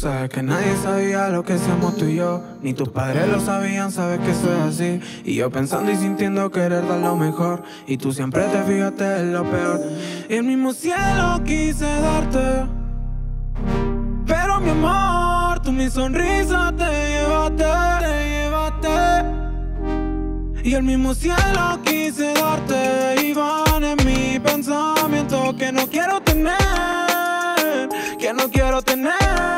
sabes que nadie sabía lo que hacíamos tú y yo, ni tus padres lo sabían, sabes que eso es así. Y yo pensando y sintiendo querer dar lo mejor, y tú siempre te fijaste en lo peor. Y el mismo cielo quise darte, pero mi amor, tú mi sonrisa te llevaste. Y el mismo cielo quise darte, y van en mi pensamiento que no quiero tener, que no quiero tener.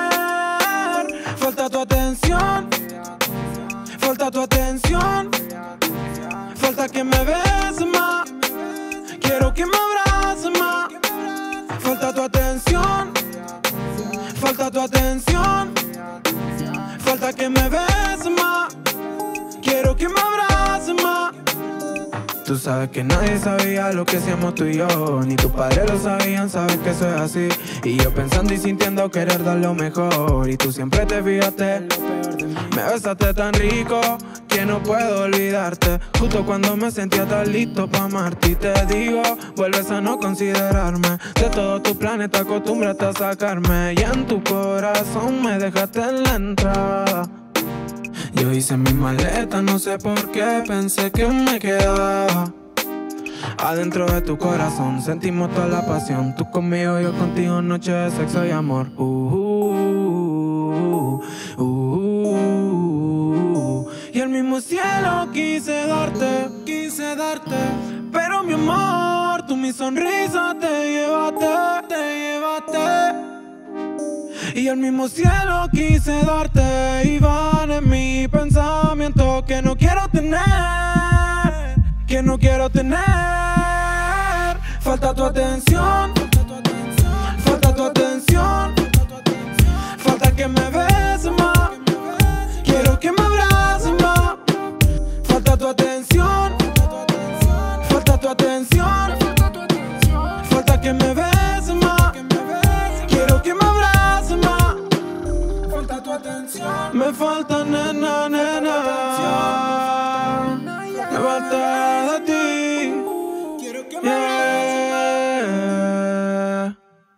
Falta tu atención, falta tu atención, falta que me beses más, quiero que me abraces más. Falta tu atención, falta tu atención, falta que me beses más, quiero que me abraces más. Tú sabes que nadie sabía lo que hacíamos tú y yo, ni tus padres lo sabían, sabes que eso es así. Y yo pensando y sintiendo querer dar lo mejor, y tú siempre te fijaste en lo peor de mí. Me besaste tan rico que no puedo olvidarte, justo cuando me sentía tan listo pa' amarte. Y te digo, vuelves a no considerarme, de todos tus planes te acostumbraste a sacarme, y en tu corazón me dejaste en la entrada. Yo hice mi maleta, no sé por qué, pensé que me quedaba adentro de tu corazón. Sentimos toda la pasión, tú conmigo, yo contigo, noche de sexo y amor. Y el mismo cielo quise darte, pero mi amor, tú mi sonrisa te llevaste. Y el mismo cielo quise darte, y van en mi pensamiento que no quiero tener, que no quiero tener. Falta tu atención, falta tu atención, falta que me beses más, quiero que me abraces más. Falta tu atención, falta tu atención, falta que me beses más, quiero que me abraces más. Falta tu atención. Me falta nena, nena, me falta de ti. Quiero que me abraces más.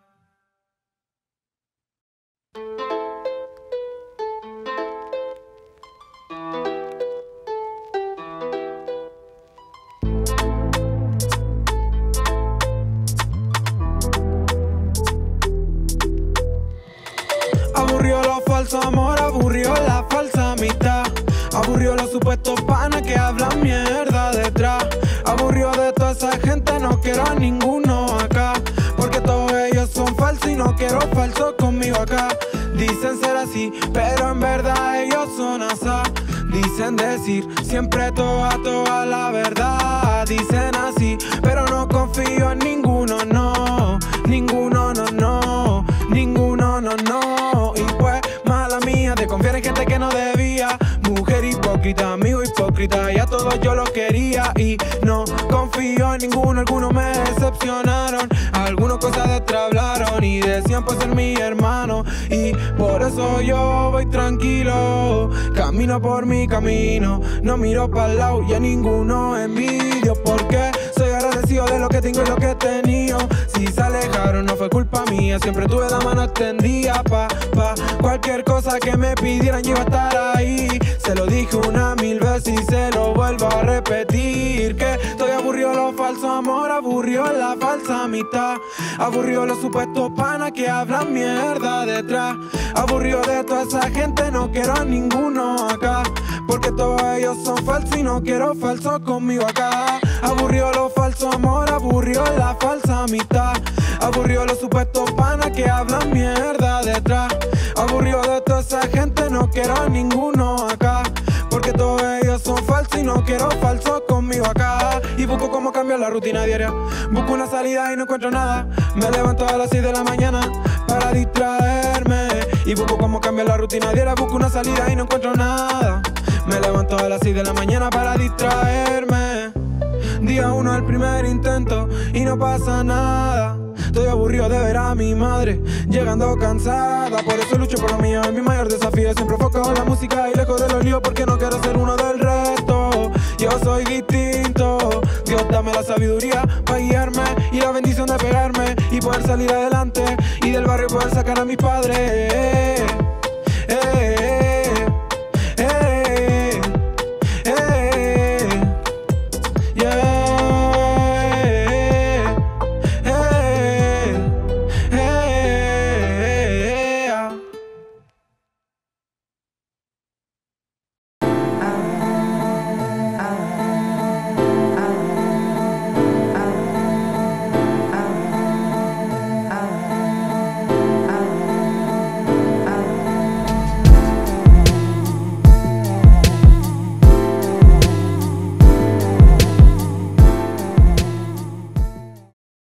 Aburrió lo falso amor, aburrió la falsa amistad, aburrió los supuestos panas que hablan mierda detrás. Aburrió de toda esa gente, no quiero a ninguno acá, porque todos ellos son falsos y no quiero falsos conmigo acá. Dicen ser así, pero en verdad ellos son asá. Dicen decir siempre toda la verdad. Dicen así, pero no confío en ninguno, no. Ninguno, no, no. Ninguno, no, no. Y pues, mala mía, de confiar en gente que no debía. Mujer hipócrita, amigo hipócrita, y a todos yo los quería y no confío en ninguno. Algunos me decepcionaron, algunos cosas detrás hablaron y decían pues ser mi hermano. Y por eso yo voy tranquilo, camino por mi camino, no miro para el lado y a ninguno envidio, porque soy agradecido de lo que tengo y lo que he tenido. Si se alejaron no fue culpa mía, siempre tuve la mano extendida pa' cualquier cosa que me pidieran, yo iba a estar ahí. Se lo dije 1000 veces y se lo vuelvo a repetir, que estoy aburrido lo falso amor, aburrido la falsa amistad, aburrido los supuestos panas que hablan mierda detrás, aburrido de toda esa gente, no quiero a ninguno acá, porque todos ellos son falsos y no quiero falsos conmigo acá. Aburrido lo falso amor, aburrido la falsa amistad, aburrido los supuestos panas que hablan mierda detrás, aburrido de toda esa gente, no quiero a ninguno acá, porque todos ellos son falsos y no quiero falsos conmigo acá. Y busco cómo cambiar la rutina diaria, busco una salida y no encuentro nada. Me levanto a las 6 de la mañana para distraerme, y busco cómo cambiar la rutina diaria, busco una salida y no encuentro nada. Me levanto a las 6 de la mañana para distraerme. Día 1 el primer intento y no pasa nada. Estoy aburrido de ver a mi madre llegando cansada, por eso lucho por lo mío, es mi mayor desafío. Siempre enfoco en la música y lejos de los líos, porque no quiero ser uno del resto. Yo soy distinto, Dios dame la sabiduría para guiarme y la bendición de pegarme y poder salir adelante, y del barrio poder sacar a mis padres.